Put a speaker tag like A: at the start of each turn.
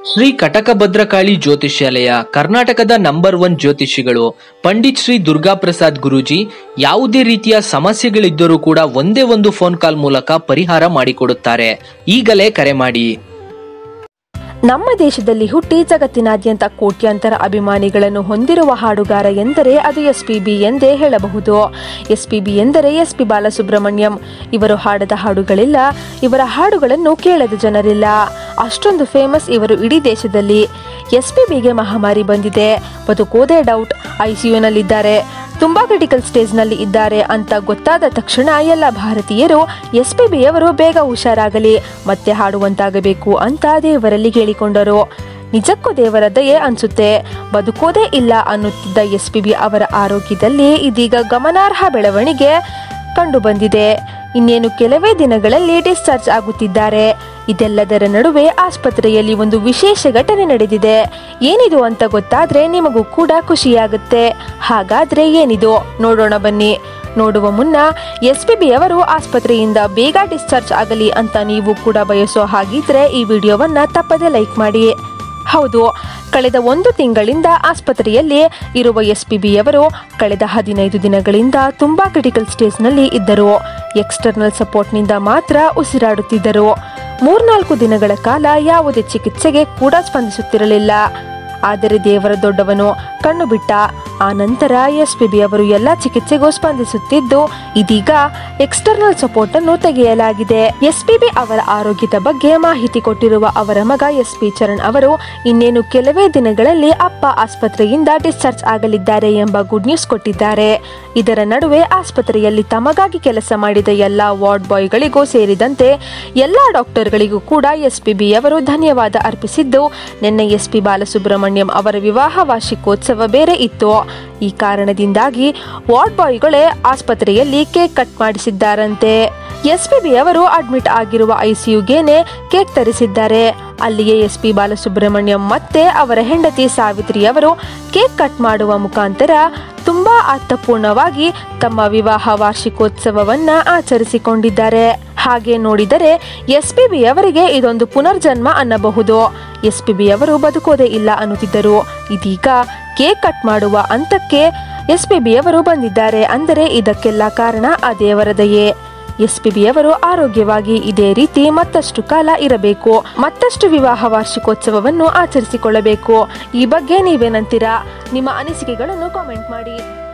A: ಶ್ರೀ ಕಟಕ ಭದ್ರಕಾಳಿ ಜ್ಯೋತಿಷ್ಯಾಲಯ ಕರ್ನಾಟಕದ ನಂಬರ್ 1 ಜ್ಯೋತಿಷಿಗಳು ಪಂಡಿತ್ ಶ್ರೀ ದುರ್ಗಾಪ್ರಸಾದ್ ಗುರೂಜಿ ಯಾವುದೇ ರೀತಿಯ ಸಮಸ್ಯೆಗಳಿದ್ದರೂ ಕೂಡ ಒಂದೇ ಒಂದು ಫೋನ್ ಕಾಲ್ ಮೂಲಕ ಪರಿಹಾರ ಮಾಡಿಕೊಡುತ್ತಾರೆ. ಈಗಲೇ ಕರೆ ಮಾಡಿ.
B: ನಮ್ಮ ದೇಶದಲ್ಲಿ ಹುಟ್ಟಿ ಜಗತ್ತಿನಾದ್ಯಂತ ಕೋಟ್ಯಾಂತರ ಅಭಿಮಾನಿಗಳನ್ನು ಹೊಂದಿರುವ ಹಾಡುಗಾರ ಎಂದರೆ ಅದು SPB ಎಂದೇ ಹೇಳಬಹುದು. SPB ಎಂದರೆ SP ಬಾಲಸುಬ್ರಹ್ಮಣ್ಯಂ. ಇವರು ಹಾಡದ ಹಾಡುಗಳಿಲ್ಲ, ಇವರ ಹಾಡುಗಳನ್ನು ಕೇಳದ ಜನರಿಲ್ಲ, ಅಷ್ಟೊಂದು ಫೇಮಸ್ ಇವರು ಇಡೀ ದೇಶದಲ್ಲಿ. SPBಗೆ ಮಹಾಮಾರಿ ಬಂದಿದೆ, ಬದುಕೋದೇ ಡೌಟ್, ICUನಲ್ಲಿದ್ದಾರೆ, ತುಂಬಾ ಕ್ರಿಟಿಕಲ್ ಸ್ಟೇಜ್ನಲ್ಲಿ ಇದ್ದಾರೆ ಅಂತ ಗೊತ್ತಾದ ತಕ್ಷಣ ಎಲ್ಲ ಭಾರತೀಯರು SPBಯವರು ಬೇಗ ಹುಷಾರಾಗಲಿ ಮತ್ತೆ ಹಾಡುವಂತಾಗಬೇಕು ಅಂತ ದೇವರಲ್ಲಿ ಕೇಳಿಕೊಂಡರು. ನಿಜಕ್ಕೂ ದೇವರ ದಯೆ ಅನ್ಸುತ್ತೆ. ಬದುಕೋದೇ ಇಲ್ಲ ಅನ್ನುತ್ತಿದ್ದ SPB ಅವರ ಆರೋಗ್ಯದಲ್ಲಿ ಇದೀಗ ಗಮನಾರ್ಹ ಬೆಳವಣಿಗೆ ಕಂಡು ಬಂದಿದೆ. ಇನ್ನೇನು ಕೆಲವೇ ದಿನಗಳಲ್ಲಿ ಡಿಸ್ಚಾರ್ಜ್ ಆಗುತ್ತಿದ್ದಾರೆ. ಇದೆಲ್ಲದರ ನಡುವೆ ಆಸ್ಪತ್ರೆಯಲ್ಲಿ ಒಂದು ವಿಶೇಷ ಘಟನೆ ನಡೆದಿದೆ. ಏನಿದು ಅಂತ ಗೊತ್ತಾದ್ರೆ ನಿಮಗೂ ಕೂಡ ಖುಷಿಯಾಗುತ್ತೆ. ಹಾಗಾದ್ರೆ ಏನಿದು ನೋಡೋಣ ಬನ್ನಿ. ನೋಡುವ ಮುನ್ನ SPB ಅವರು ಆಸ್ಪತ್ರೆಯಿಂದ ಬೇಗ ಡಿಸ್ಚಾರ್ಜ್ ಆಗಲಿ ಅಂತ ನೀವು ಕೂಡ ಬಯಸೋ ಹಾಗಿದ್ರೆ ಈ ವಿಡಿಯೋವನ್ನ ತಪ್ಪದೆ ಲೈಕ್ ಮಾಡಿ. ಹೌದು, ಕಳೆದ 1 ತಿಂಗಳಿಂದ ಆಸ್ಪತ್ರೆಯಲ್ಲಿ ಇರುವ SPBಯವರು ಕಳೆದ 15 ದಿನಗಳಿಂದ ತುಂಬಾ ಕ್ರಿಟಿಕಲ್ ಸ್ಟೇಜ್ನಲ್ಲಿ ಇದ್ದರು. ಎಕ್ಸ್ಟರ್ನಲ್ ಸಪೋರ್ಟ್ನಿಂದ ಮಾತ್ರ ಉಸಿರಾಡುತ್ತಿದ್ದರು. 3-4 ದಿನಗಳ ಕಾಲ ಯಾವುದೇ ಚಿಕಿತ್ಸೆಗೆ ಕೂಡ ಸ್ಪಂದಿಸುತ್ತಿರಲಿಲ್ಲ. ಆದರೆ ದೇವರ ದೊಡ್ಡವನು ಕಣ್ಣು ಬಿಟ್ಟ. ಆ ನಂತರ SPB ಅವರು ಎಲ್ಲ ಚಿಕಿತ್ಸೆಗೂ ಸ್ಪಂದಿಸುತ್ತಿದ್ದು ಇದೀಗ ಎಕ್ಸ್ಟರ್ನಲ್ ಸಪೋರ್ಟ್ ಅನ್ನು ತೆಗೆಯಲಾಗಿದೆ. SPB ಅವರ ಆರೋಗ್ಯದ ಬಗ್ಗೆ ಮಾಹಿತಿ ಕೊಟ್ಟಿರುವ ಅವರ ಮಗ SP ಚರಣ್ ಅವರು ಇನ್ನೇನು ಕೆಲವೇ ದಿನಗಳಲ್ಲಿ ಅಪ್ಪ ಆಸ್ಪತ್ರೆಯಿಂದ ಡಿಸ್ಚಾರ್ಜ್ ಆಗಲಿದ್ದಾರೆ ಎಂಬ ಗುಡ್ ನ್ಯೂಸ್ ಕೊಟ್ಟಿದ್ದಾರೆ. ಇದರ ನಡುವೆ ಆಸ್ಪತ್ರೆಯಲ್ಲಿ ತಮಗಾಗಿ ಕೆಲಸ ಮಾಡಿದ ಎಲ್ಲ ವಾರ್ಡ್ ಬಾಯ್ಗಳಿಗೂ ಸೇರಿದಂತೆ ಎಲ್ಲ ಡಾಕ್ಟರ್ಗಳಿಗೂ ಕೂಡ SPBಯವರು ಧನ್ಯವಾದ ಅರ್ಪಿಸಿದ್ದು, ನಿನ್ನೆ SP ಬಾಲಸುಬ್ರಹ್ಮಣ್ಯಂ ಅವರ ವಿವಾಹ ವಾರ್ಷಿಕೋತ್ಸವ ಬೇರೆ ಇತ್ತು. ಈ ಕಾರಣದಿಂದಾಗಿ ವಾರ್ಡ್ ಬಾಯ್ಗಳೇ ಆಸ್ಪತ್ರೆಯಲ್ಲಿ ಕೇಕ್ ಕಟ್ ಮಾಡಿಸಿದ್ದಾರಂತೆ. SPB ಅವರು ಅಡ್ಮಿಟ್ ಆಗಿರುವ ICUಗೇನೆ ಕೇಕ್ ತರಿಸಿದ್ದಾರೆ. ಅಲ್ಲಿಯೇ SP ಬಾಲಸುಬ್ರಹ್ಮಣ್ಯಂ ಮತ್ತೆ ಅವರ ಹೆಂಡತಿ ಸಾವಿತ್ರಿ ಅವರು ಕೇಕ್ ಕಟ್ ಮಾಡುವ ಮುಖಾಂತರ ತುಂಬಾ ಅರ್ಥಪೂರ್ಣವಾಗಿ ತಮ್ಮ ವಿವಾಹ ವಾರ್ಷಿಕೋತ್ಸವವನ್ನ ಆಚರಿಸಿಕೊಂಡಿದ್ದಾರೆ. ಹಾಗೆ ನೋಡಿದರೆ SPB ಅವರಿಗೆ ಇದೊಂದು ಪುನರ್ಜನ್ಮ ಅನ್ನಬಹುದು. SPB ಅವರು ಬದುಕೋದೇ ಇಲ್ಲ ಅನ್ನುತ್ತಿದ್ದರು. ಇದೀಗ ಕೇಕ್ ಕಟ್ ಮಾಡುವ ಹಂತಕ್ಕೆ SPB ಅವರು ಬಂದಿದ್ದಾರೆ. ಅಂದರೆ ಇದಕ್ಕೆಲ್ಲ ಕಾರಣ ಆ ದೇವರ ದಯೆ. SPB ಅವರು ಆರೋಗ್ಯವಾಗಿ ಇದೇ ರೀತಿ ಮತ್ತಷ್ಟು ಕಾಲ ಇರಬೇಕು, ಮತ್ತಷ್ಟು ವಿವಾಹ ವಾರ್ಷಿಕೋತ್ಸವವನ್ನು ಆಚರಿಸಿಕೊಳ್ಳಬೇಕು. ಈ ಬಗ್ಗೆ ನೀವೇನಂತೀರಾ? ನಿಮ್ಮ ಅನಿಸಿಕೆಗಳನ್ನು ಕಾಮೆಂಟ್ ಮಾಡಿ.